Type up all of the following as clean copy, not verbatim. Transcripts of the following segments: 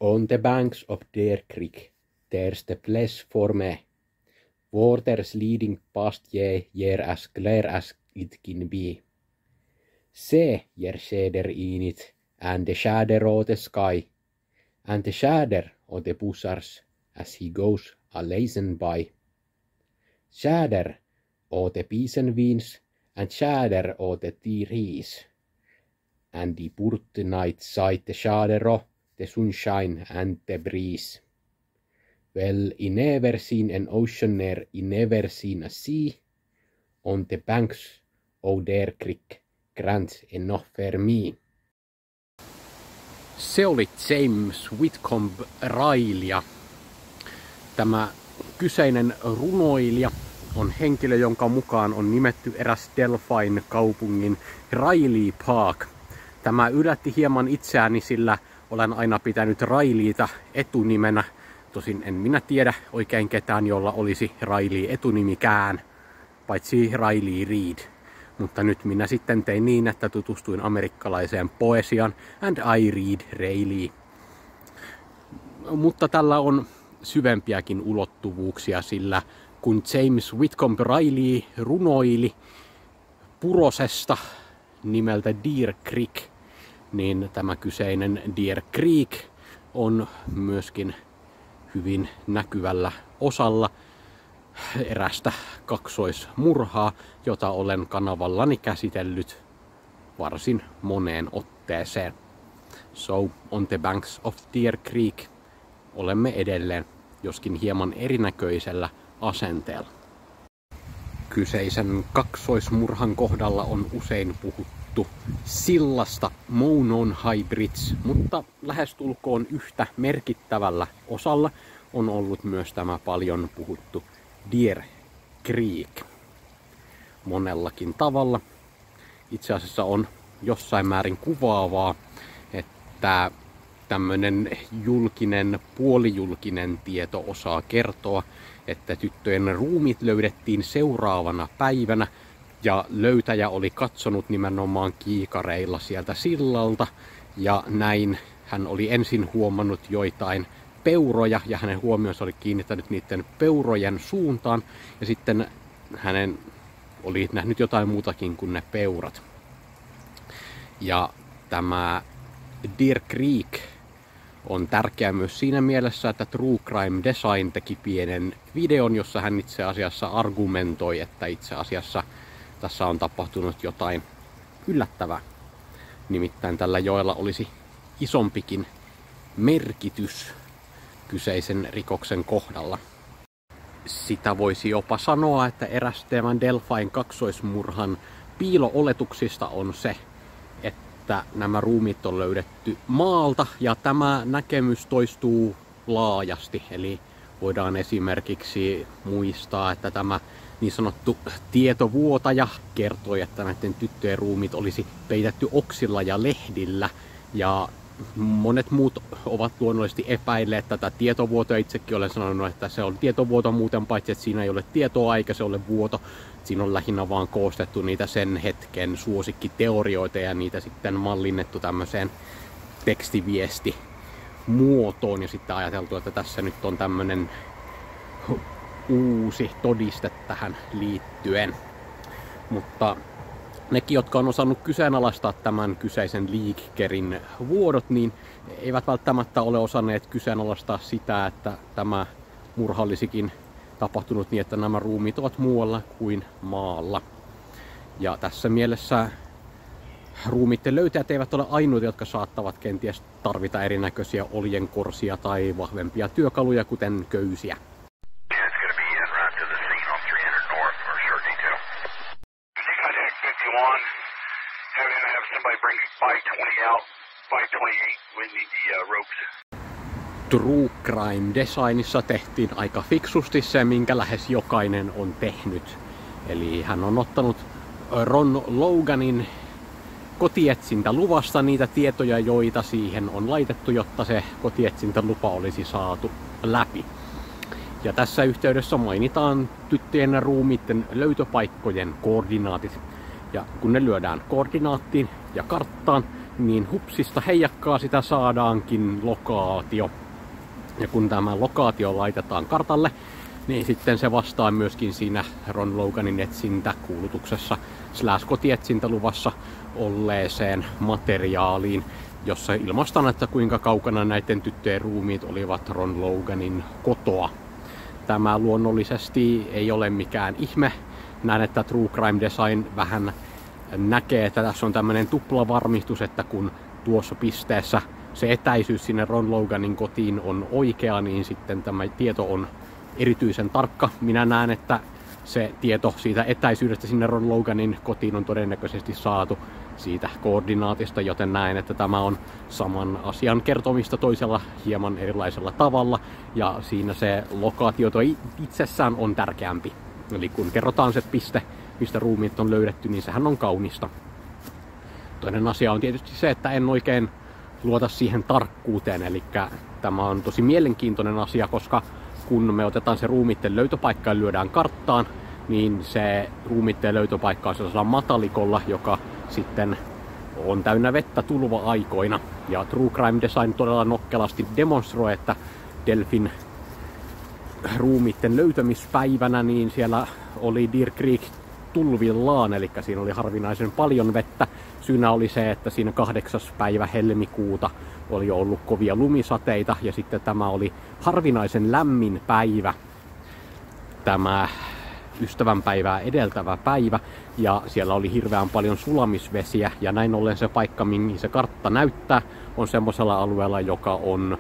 On the banks of Deer Creek, there's the place for me. Waters leading past ye, yer as clear as it can be. See yer shader in it, and the shader of the sky, and the shader of the buzzards as he goes a-lazing by. Shader of the peas and beans, and shader of the trees. And the put night side the shader of the sunshine and the breeze. Well, I never seen an ocean near, I never seen a sea. On the banks of Deer Creek, grand enough for me. Se oli James Whitcomb Riley. Tämä kyseinen runoilija on henkilö, jonka mukaan on nimetty eräs Delphin kaupungin Riley Park. Tämä yllätti hieman itseäni, sillä olen aina pitänyt Rileytä etunimenä. Tosin en minä tiedä oikein ketään, jolla olisi Riley etunimikään, paitsi Riley Reid. Mutta nyt minä sitten tein niin, että tutustuin amerikkalaiseen poesiaan and I read Riley. Mutta tällä on syvempiäkin ulottuvuuksia, sillä kun James Whitcomb Riley runoili purosesta nimeltä Deer Creek, niin tämä kyseinen Deer Creek on myöskin hyvin näkyvällä osalla erästä kaksoismurhaa, jota olen kanavallani käsitellyt varsin moneen otteeseen. So, on the banks of Deer Creek olemme edelleen, joskin hieman erinäköisellä asenteella. Kyseisen kaksoismurhan kohdalla on usein puhuttu sillasta Monon High Bridge, mutta lähestulkoon yhtä merkittävällä osalla on ollut myös tämä paljon puhuttu Deer Creek. Monellakin tavalla. Itse asiassa on jossain määrin kuvaavaa, että tämmöinen julkinen, puolijulkinen tieto osaa kertoa, että tyttöjen ruumit löydettiin seuraavana päivänä ja löytäjä oli katsonut nimenomaan kiikareilla sieltä sillalta ja näin hän oli ensin huomannut joitain peuroja ja hänen huomionsa oli kiinnittänyt niiden peurojen suuntaan ja sitten hänen oli nähnyt jotain muutakin kuin ne peurat. Ja tämä Deer Creek on tärkeä myös siinä mielessä, että True Crime Design teki pienen videon, jossa hän itse asiassa argumentoi, että itse asiassa tässä on tapahtunut jotain yllättävää. Nimittäin tällä joella olisi isompikin merkitys kyseisen rikoksen kohdalla. Sitä voisi jopa sanoa, että eräs tämän Delphin kaksoismurhan piilo-oletuksista on se, että nämä ruumiit on löydetty maalta ja tämä näkemys toistuu laajasti. Eli voidaan esimerkiksi muistaa, että tämä niin sanottu tietovuotaja kertoi, että näiden tyttöjen ruumiit olisi peitetty oksilla ja lehdillä. Ja monet muut ovat luonnollisesti epäilleet tätä tietovuotoa. Itsekin olen sanonut, että se on tietovuoto muuten, paitsi että siinä ei ole tietoa eikä se ole vuoto. Siinä on lähinnä vaan koostettu niitä sen hetken suosikkiteorioita ja niitä sitten mallinnettu tämmöiseen tekstiviesti muotoon ja sitten ajateltu, että tässä nyt on tämmöinen uusi todiste tähän liittyen. Mutta nekin, jotka on osannut kyseenalaistaa tämän kyseisen liikkerin vuodot, niin eivät välttämättä ole osanneet kyseenalaistaa sitä, että tämä murha olisikin tapahtunut niin, että nämä ruumiit ovat muualla kuin maalla. Ja tässä mielessä ruumiitten löytäjät eivät ole ainoita, jotka saattavat kenties tarvita erinäköisiä oljenkorsia tai vahvempia työkaluja, kuten köysiä. True Crime Designissa tehtiin aika fiksusti se, minkä lähes jokainen on tehnyt. Eli hän on ottanut Ron Loganin kotietsintäluvasta niitä tietoja, joita siihen on laitettu, jotta se kotietsintälupa olisi saatu läpi. Ja tässä yhteydessä mainitaan tyttöjen ruumiitten löytöpaikkojen koordinaatit. Ja kun ne lyödään koordinaattiin ja karttaan, niin hupsista heijakkaa sitä saadaankin lokaatio. Ja kun tämä lokaatio laitetaan kartalle, niin sitten se vastaa myöskin siinä Ron Loganin etsintäkuulutuksessa / kotietsintäluvassa olleeseen materiaaliin, jossa ilmaistaan, että kuinka kaukana näiden tyttöjen ruumiit olivat Ron Loganin kotoa. Tämä luonnollisesti ei ole mikään ihme. Näen, että True Crime Design vähän näkee, että tässä on tämmöinen tuplavarmistus, että kun tuossa pisteessä se etäisyys sinne Ron Loganin kotiin on oikea, niin sitten tämä tieto on erityisen tarkka. Minä näen, että se tieto siitä etäisyydestä sinne Ron Loganin kotiin on todennäköisesti saatu siitä koordinaatista, joten näen, että tämä on saman asian kertomista toisella hieman erilaisella tavalla, ja siinä se lokaatio itsessään on tärkeämpi. Eli kun kerrotaan se piste, mistä ruumiit on löydetty, niin sehän on kaunista. Toinen asia on tietysti se, että en oikein luota siihen tarkkuuteen, eli tämä on tosi mielenkiintoinen asia, koska kun me otetaan se ruumiitten löytöpaikka ja lyödään karttaan, niin se ruumiitten löytöpaikka on sellaisella matalikolla, joka sitten on täynnä vettä tulva-aikoina. Ja True Crime Design todella nokkelasti demonstroi, että Delfin ruumiitten löytämispäivänä, niin siellä oli Deer Creek tulvillaan, eli siinä oli harvinaisen paljon vettä. Syynä oli se, että siinä 8. päivä helmikuuta oli ollut kovia lumisateita, ja sitten tämä oli harvinaisen lämmin päivä, tämä ystävänpäivää edeltävä päivä, ja siellä oli hirveän paljon sulamisvesiä, ja näin ollen se paikka, mihin se kartta näyttää, on semmoisella alueella, joka on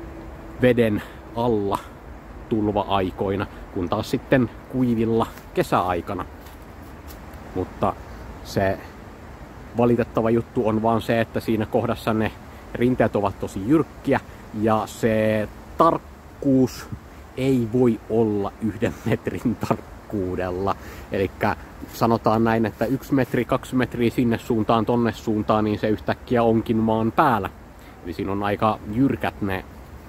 veden alla tulva-aikoina, kun taas sitten kuivilla kesäaikana. Mutta se valitettava juttu on vaan se, että siinä kohdassa ne rinteet ovat tosi jyrkkiä, ja se tarkkuus ei voi olla 1 metrin tarkkuudella. Eli sanotaan näin, että 1 metri, 2 metriä sinne suuntaan, tonne suuntaan, niin se yhtäkkiä onkin maan päällä. Eli siinä on aika jyrkät ne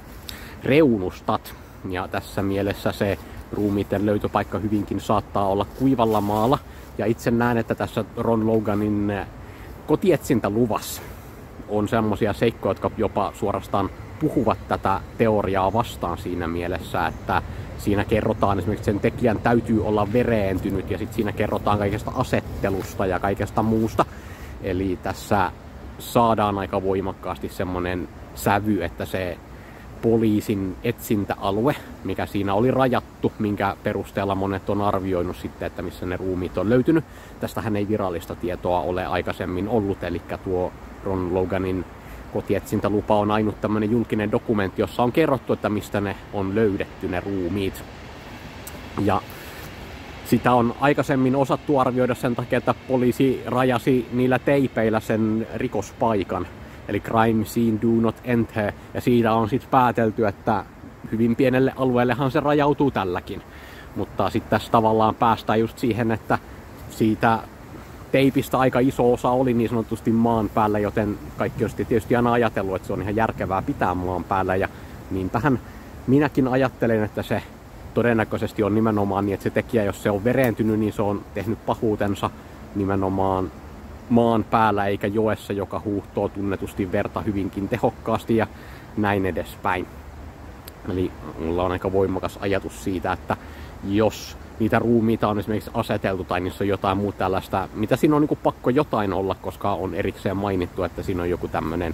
reunustat, ja tässä mielessä se ruumiitten löytöpaikka hyvinkin saattaa olla kuivalla maalla. Ja itse näen, että tässä Ron Loganin kotietsintäluvassa on semmoisia seikkoja, jotka jopa suorastaan puhuvat tätä teoriaa vastaan siinä mielessä, että siinä kerrotaan esimerkiksi, sen tekijän täytyy olla vereentynyt, ja sitten siinä kerrotaan kaikesta asettelusta ja kaikesta muusta. Eli tässä saadaan aika voimakkaasti semmoinen sävy, että se poliisin etsintäalue, mikä siinä oli rajattu, minkä perusteella monet on arvioinut sitten, että missä ne ruumiit on löytynyt. Tästähän ei virallista tietoa ole aikaisemmin ollut, eli tuo Ron Loganin kotietsintälupa on ainut tämmöinen julkinen dokumentti, jossa on kerrottu, että mistä ne on löydetty, ne ruumiit. Ja sitä on aikaisemmin osattu arvioida sen takia, että poliisi rajasi niillä teipeillä sen rikospaikan. Eli crime scene do not enter. Ja siitä on sitten päätelty, että hyvin pienelle alueellehan se rajautuu tälläkin. Mutta sitten tässä tavallaan päästään just siihen, että siitä teipistä aika iso osa oli niin sanotusti maan päällä, joten kaikki on tietysti aina ajatellut, että se on ihan järkevää pitää maan päällä. Ja niinpähän minäkin ajattelen, että se todennäköisesti on nimenomaan niin, että se tekijä, jos se on vereentynyt, niin se on tehnyt pahuutensa nimenomaan maan päällä eikä joessa, joka huuhtoo tunnetusti verta hyvinkin tehokkaasti ja näin edespäin. Eli mulla on aika voimakas ajatus siitä, että jos niitä ruumiita on esimerkiksi aseteltu tai niissä on jotain muuta tällaista, mitä siinä on niin pakko jotain olla, koska on erikseen mainittu, että siinä on joku tämmöinen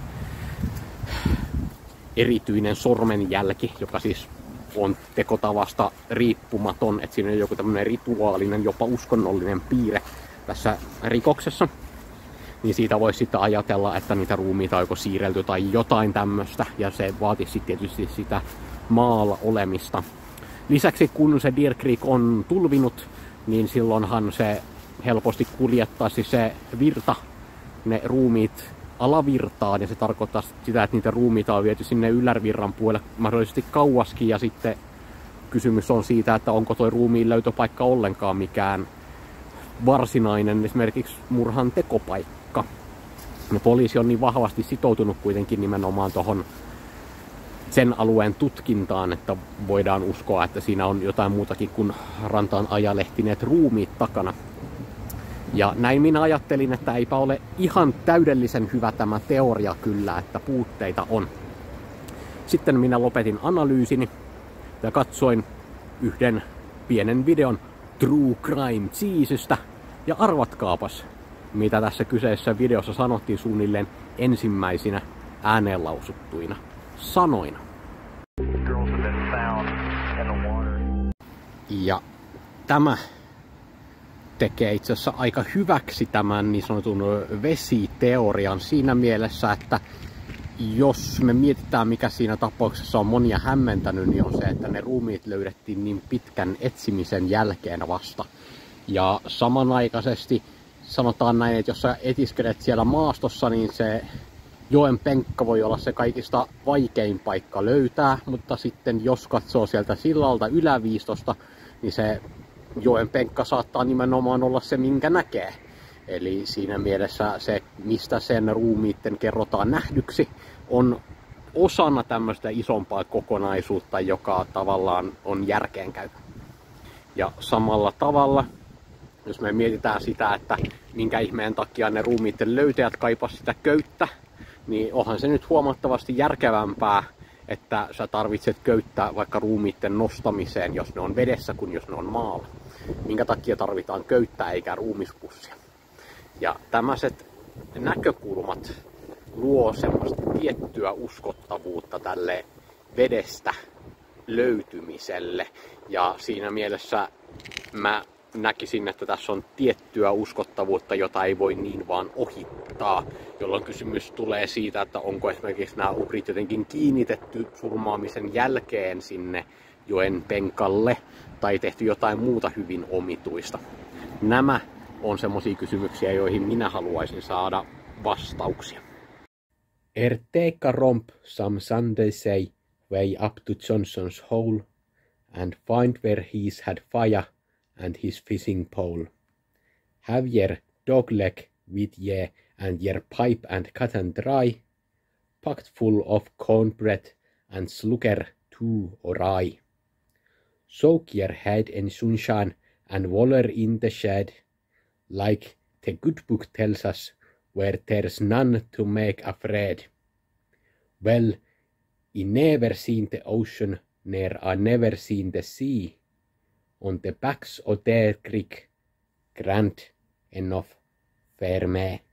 erityinen sormenjälki, joka siis on tekotavasta riippumaton, että siinä on joku tämmöinen rituaalinen, jopa uskonnollinen piirre tässä rikoksessa. Niin siitä voisi sitten ajatella, että niitä ruumiita on joko siirrelty tai jotain tämmöistä, ja se vaatisi tietysti sitä maalla olemista. Lisäksi kun se Deer Creek on tulvinut, niin silloinhan se helposti kuljettaisi se virta, ne ruumiit alavirtaan, ja se tarkoittaa sitä, että niitä ruumiita on viety sinne ylärvirran puolelle mahdollisesti kauaskin, ja sitten kysymys on siitä, että onko toi ruumiin löytöpaikka ollenkaan mikään varsinainen esimerkiksi murhan tekopaikka. Ja poliisi on niin vahvasti sitoutunut kuitenkin nimenomaan tuohon sen alueen tutkintaan, että voidaan uskoa, että siinä on jotain muutakin kuin rantaan ajalehtineet ruumiit takana. Ja näin minä ajattelin, että eipä ole ihan täydellisen hyvä tämä teoria kyllä, että puutteita on. Sitten minä lopetin analyysini ja katsoin yhden pienen videon True Crime Cheesestä. Ja arvatkaapas, mitä tässä kyseisessä videossa sanottiin suunnilleen ensimmäisinä ääneen lausuttuina sanoina. Ja tämä tekee itse asiassa aika hyväksi tämän niin sanotun vesiteorian siinä mielessä, että jos me mietitään, mikä siinä tapauksessa on monia hämmentänyt, niin on se, että ne ruumiit löydettiin niin pitkän etsimisen jälkeen vasta. Ja samanaikaisesti sanotaan näin, että jos sä etiskelet siellä maastossa, niin se joen penkka voi olla se kaikista vaikein paikka löytää, mutta sitten jos katsoo sieltä sillalta yläviistosta, niin se joen penkka saattaa nimenomaan olla se, minkä näkee. Eli siinä mielessä se, mistä sen ruumiitten kerrotaan nähdyksi, on osana tämmöistä isompaa kokonaisuutta, joka tavallaan on järkeenkäyvä. Ja samalla tavalla, jos me mietitään sitä, että minkä ihmeen takia ne ruumiitten löytäjät kaipasivat sitä köyttä, niin onhan se nyt huomattavasti järkevämpää, että sä tarvitset köyttä vaikka ruumiitten nostamiseen, jos ne on vedessä, kuin jos ne on maalla. Minkä takia tarvitaan köyttä eikä ruumispussia. Ja tämmöiset näkökulmat luo semmoista tiettyä uskottavuutta tälle vedestä löytymiselle. Ja siinä mielessä mä näkisin, että tässä on tiettyä uskottavuutta, jota ei voi niin vaan ohittaa, jolloin kysymys tulee siitä, että onko esimerkiksi nämä uhrit jotenkin kiinnitetty surmaamisen jälkeen sinne joen penkalle tai tehty jotain muuta hyvin omituista. Nämä on semmoisia kysymyksiä, joihin minä haluaisin saada vastauksia. Take a romp some Sunday say way up to Johnson's hole and find where he's had fire and his fishing pole. Have yer dogleg with ye and yer pipe and cut and dry, packed full of cornbread and slugger too or rye. Soak yer head in sunshine and waller in the shed, like the good book tells us, where there's none to make afraid. Well, I never seen the ocean, ne'er I never seen the sea. On the backs of their creek, grand enough fair me.